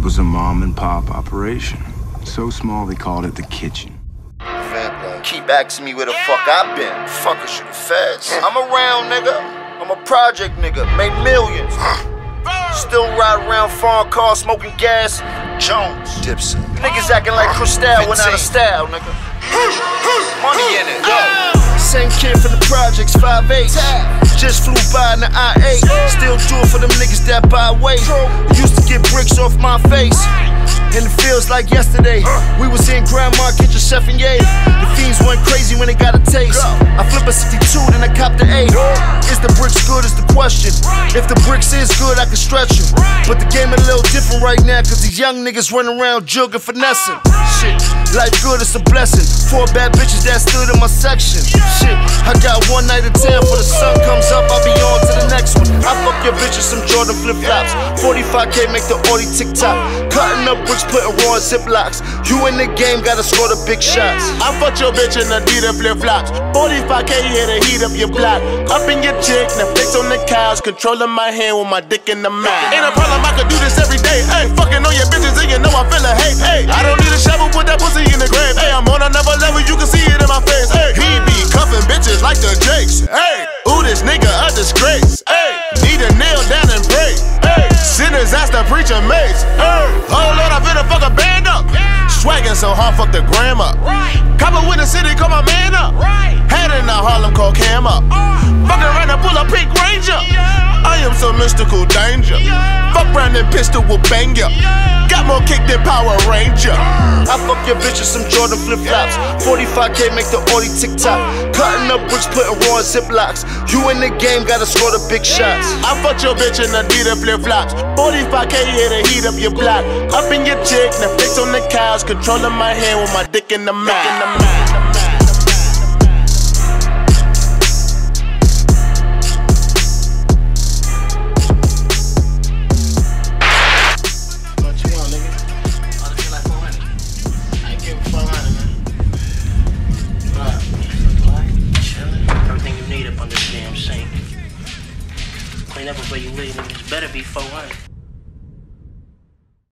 was a mom and pop operation. So small they called it the kitchen. Keep asking me where the fuck I been. Fuckers you the feds. I'm around, nigga. I'm a project nigga. Made millions. Still ride around foreign cars, smoking gas. Jones. Dipson. Niggas acting like Cristal went out of style, nigga. Money in it. Same kid from the projects, 5'8". Just flew by in the I-8. Still do it for them niggas that buy weight. Used to get bricks off my face. And it feels like yesterday. We was in Grandma Kitchen, Chef and Ye. The fiends went crazy when they got a taste. I flip a 62, then I cop the 8. Is the bricks good is the question. If the bricks is good, I can stretch them. But the game a little different right now, cause these young niggas running around jugging, finessing. Shit, life good is a blessing. 4 bad bitches that stood in my section. Shit, I got one night of town. For the sun comes up, I'll be on to the next one. I fuck your bitches some Jordan flip-flops. 45K make the Audi tick-tock. Cutting up bricks, putting raw in ziplocs. You in the game, gotta score the big shots. I fucked your bitch in Adidas flip-flops. 45K here to heat up your block. Up in your chick, Netflix on the couch. Controlling my hand with my dick in the mouth. Ain't a problem, I could do this every day. Hey, fucking on your bitches and you know I feel a hate. Hey, I don't need a shovel, put that pussy in the grave. Hey, I'm on another level, you can see it in my face. Hey, he be cuffing bitches like the Jakes. Hey, ooh, this nigga a disgrace. Hey, need a nail down and pray. Hey, sinners ask the preacher mates. Hey, oh Lord, I finna fuck a band up. Swaggin' so hard, fuck the gram up. Copper with the city, call my man up. Head in the Harlem, call Cam up. Fucking around and pull a Pink Ranger. I am so mystical danger. Fuck round and pistol will bang ya. Got more kick than Power Ranger. I fuck your bitches some Jordan flip-flops. 45K make the Audi tick-tock. Cutting up bricks, putting raw in ziplocs. You in the game, gotta score the big shots. I fucked your bitch in Adidas flip-flops. 45K here to heat up your block. Up in your chick, Netflix on the couch. Controlling my hand with my dick in the mouth. Clean up where you live, niggas better be 400.